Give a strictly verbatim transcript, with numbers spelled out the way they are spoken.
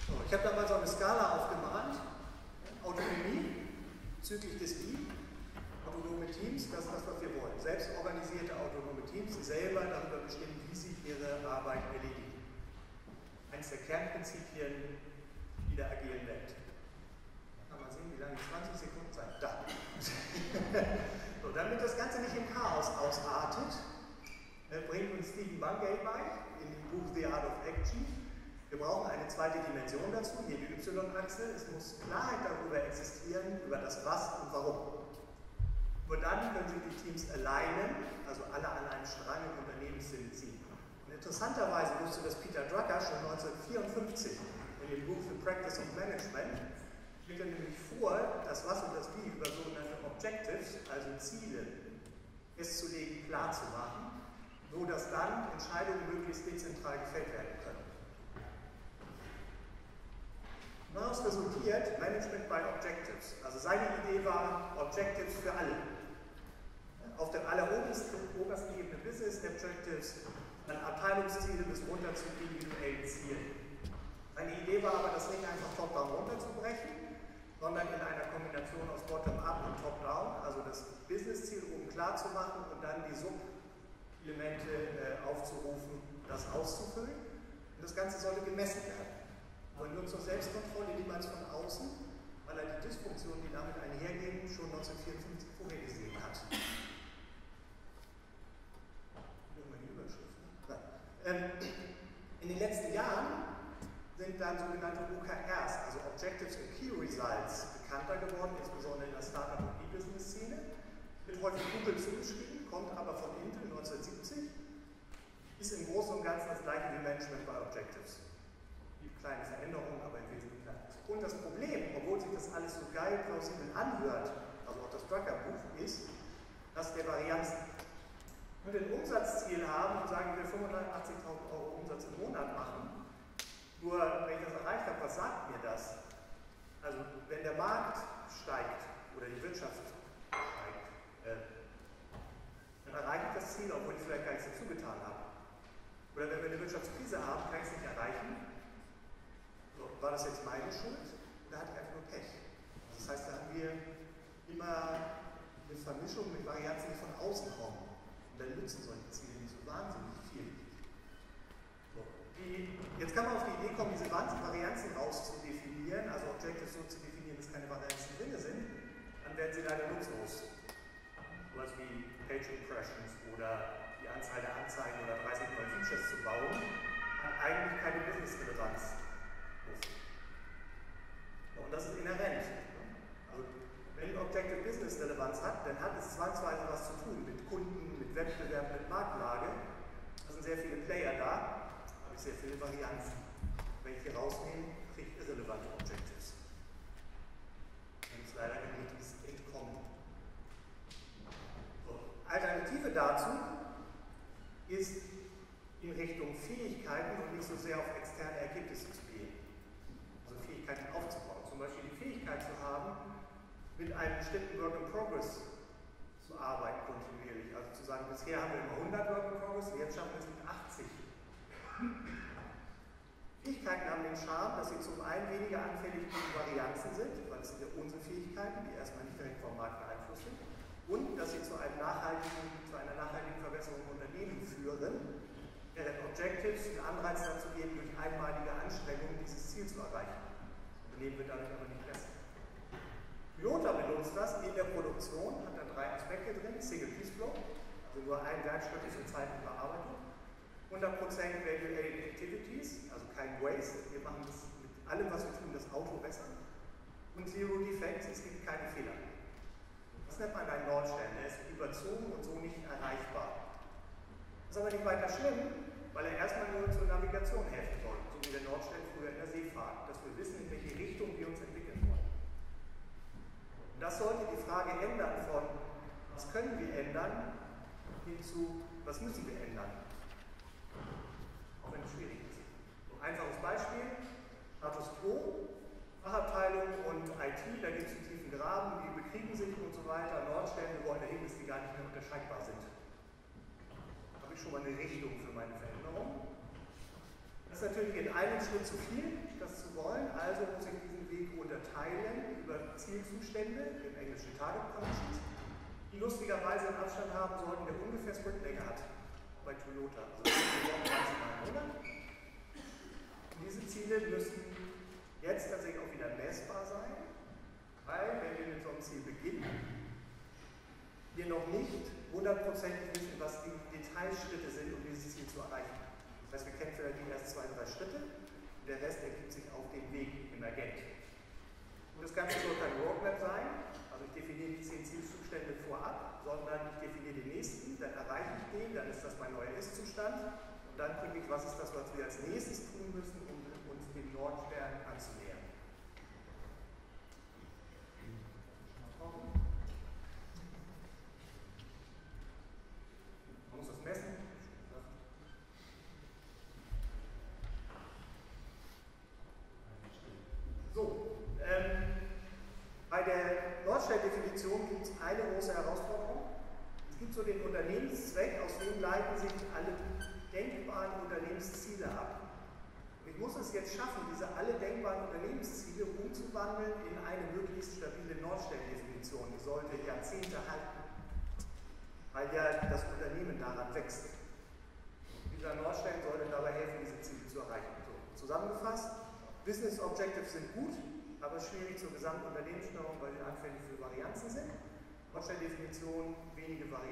So, ich habe da mal so eine Skala aufgemalt. Autonomie bezüglich des Wie. Autonome Teams, das ist das, was wir wollen. Selbstorganisierte autonome Teams, die selber darüber bestimmen, wie sie ihre Arbeit erledigen. Eines der Kernprinzipien in der agilen Welt. Da kann man sehen, wie lange zwanzig Sekunden Zeit. Da. So, damit das Ganze nicht im Chaos ausartet, bringt uns Stephen Bungay bei, in dem Buch The Art of Action. Wir brauchen eine zweite Dimension dazu, hier die Y-Achse. Es muss Klarheit darüber existieren, über das Was und Warum. Nur dann können sich die Teams alleine, also alle an einem Strang im Unternehmenssinn ziehen. Und interessanterweise wusste das Peter Drucker schon neunzehnhundertvierundfünfzig in dem Buch The Practice of Management, schlägt er nämlich vor, das Was und das Wie über sogenannte Objectives, also Ziele, festzulegen, klar zu machen, so dass dann Entscheidungen möglichst dezentral gefällt werden können. Daraus resultiert Management by Objectives. Also seine Idee war Objectives für alle. Auf der allerobersten obersten Ebene Business Objectives, dann Abteilungsziele bis runter zu individuellen Zielen. Seine Idee war aber, das nicht einfach top-down runterzubrechen, sondern in einer Kombination aus Bottom-up und Top-down, also das Business-Ziel oben klar zu machen und dann die Sub-Elemente äh, aufzurufen, das auszufüllen. Und das Ganze sollte gemessen werden. Und nur zur Selbstkontrolle niemals von außen, weil er die Dysfunktionen, die damit einhergehen, schon neunzehnhundertvierundfünfzig vorhergesehen hat. Irgendwann die Überschrift. Ne? Ähm, in den letzten Jahren sind dann sogenannte O K Rs, also Objectives and Key Results, bekannter geworden, insbesondere in der Startup- und E-Business-Szene. Wird häufig Google zugeschrieben, kommt aber von Intel neunzehnhundertsiebzig, ist im Großen und Ganzen das gleiche wie Management by Objectives. Es gibt kleine Veränderungen, aber im Wesentlichen gleich. Und das Problem, obwohl sich das alles so geil plausibel anhört, also auch das Drucker-Buch, ist, dass der Varianzen. Wenn wir ein Umsatzziel haben und sagen, wir fünfhundertachtzigtausend Euro Umsatz im Monat machen, nur wenn ich das erreicht habe, was sagt mir das? Also wenn der Markt steigt oder die Wirtschaft steigt, äh, dann erreiche ich das Ziel, obwohl ich vielleicht gar nichts dazu getan habe. Oder wenn wir eine Wirtschaftskrise haben, kann ich es nicht erreichen. So, war das jetzt meine Schuld? Oder hatte ich einfach nur Pech? Das heißt, da haben wir immer eine Vermischung mit Varianzen, die von außen kommen. Und dann nützen solche Ziele nicht so wahnsinnig viel. So, die, jetzt kann man auf die Idee kommen, diese Varianzen auszudefinieren, also Objectives so zu definieren, dass keine Varianzen drin sind, dann werden sie leider nutzlos. Sowas wie Page Impressions oder die Anzahl der Anzeigen oder dreißig neue Features zu bauen, hat eigentlich keine Business-Relevanz. Und das ist inhärent. Also, wenn ein Objective Business Relevanz hat, dann hat es zwangsweise was zu tun mit Kunden, mit Wettbewerb, mit Marktlage. Da sind sehr viele Player da, habe ich sehr viele Varianzen. Wenn ich die rausnehme, kriege ich irrelevante Objectives. Dann ist leider ein gutes Entkommen. So. Alternative dazu ist in Richtung Fähigkeiten und nicht so sehr auf externe Ergebnisse zu gehen. Also Fähigkeiten aufzubauen. Zum Beispiel die Fähigkeit zu haben, mit einem bestimmten Work in Progress zu arbeiten kontinuierlich. Also zu sagen, bisher haben wir immer hundert Work in Progress, jetzt schaffen wir es mit achtzig. Fähigkeiten haben den Charme, dass sie zum einen weniger anfällig gegen Varianzen sind, weil es sind ja unsere Fähigkeiten, die erstmal nicht direkt vom Markt beeinflusst sind, und dass sie zu, einem nachhaltigen, zu einer nachhaltigen Verbesserung im Unternehmen führen, während Objectives einen Anreiz dazu geben, durch einmalige Anstrengungen dieses Ziel zu erreichen. Das Unternehmen wird dadurch aber nicht besser. Toyota benutzt das in der Produktion, hat da drei Aspekte drin: Single Piece Flow, also nur ein Werkstück ist in zeitlicher Bearbeitung, hundert Prozent Value-Added Activities, also kein Waste, wir machen das mit allem, was wir tun, das Auto besser, und Zero Defects, es gibt keine Fehler. Das nennt man einen Nordstern, der ist überzogen und so nicht erreichbar. Das ist aber nicht weiter schlimm, weil er erstmal nur zur Navigation helfen soll, so wie der Nordstern früher in der Seefahrt, dass wir wissen, in welche Richtung wir uns entwickeln wollen. Und das sollte die Frage ändern von, was können wir ändern, hin zu, was müssen wir ändern. Auch wenn es schwierig ist. So ein einfaches Beispiel, Status Quo, Fachabteilung und I T, da gibt es einen tiefen Graben, die bekriegen sich und so weiter, Nordstellen, wir wollen dahin, dass die gar nicht mehr unterscheidbar sind. Da habe ich schon mal eine Richtung für meine Veränderung. Das ist natürlich in einem Schritt zu viel, das zu wollen, also muss ich diesen Weg unterteilen über Zielzustände, im englischen Target Functions, die lustigerweise einen Abstand haben sollten, der ungefähr Sprintlänge hat bei Toyota. Also maximal einen Monat. Und diese Ziele müssen jetzt tatsächlich auch wieder messbar sein, weil, wenn wir mit so einem Ziel beginnen, wir noch nicht hundertprozentig wissen, was die Detailschritte sind, um dieses Ziel zu erreichen. Das heißt, wir kennen vielleicht die ersten zwei, drei Schritte und der Rest ergibt sich auf dem Weg emergent. Und das Ganze soll kein Roadmap sein, also ich definiere die zehn Zielzustände vorab, sondern ich definiere den nächsten, dann erreiche ich den, dann ist das mein neuer Ist-Zustand und dann kriege ich, was ist das, was wir als nächstes tun müssen, um uns dem Nordstern anzunähern. Man muss das messen. So, ähm, bei der Nordstern-Definition gibt es eine große Herausforderung. Es gibt so den Unternehmenszweck, aus dem leiten sich alle denkbaren Unternehmensziele ab. Ich muss es jetzt schaffen, diese alle denkbaren Unternehmensziele umzuwandeln in eine möglichst stabile Nordstern-Definition. Die sollte Jahrzehnte halten, weil ja das Unternehmen daran wächst. Dieser Nordstern sollte dabei helfen, diese Ziele zu erreichen. So, zusammengefasst, Business Objectives sind gut, aber schwierig zur gesamten Unternehmenssteuerung, weil sie anfällig für Varianzen sind. Nordstern-Definition, wenige Varianten.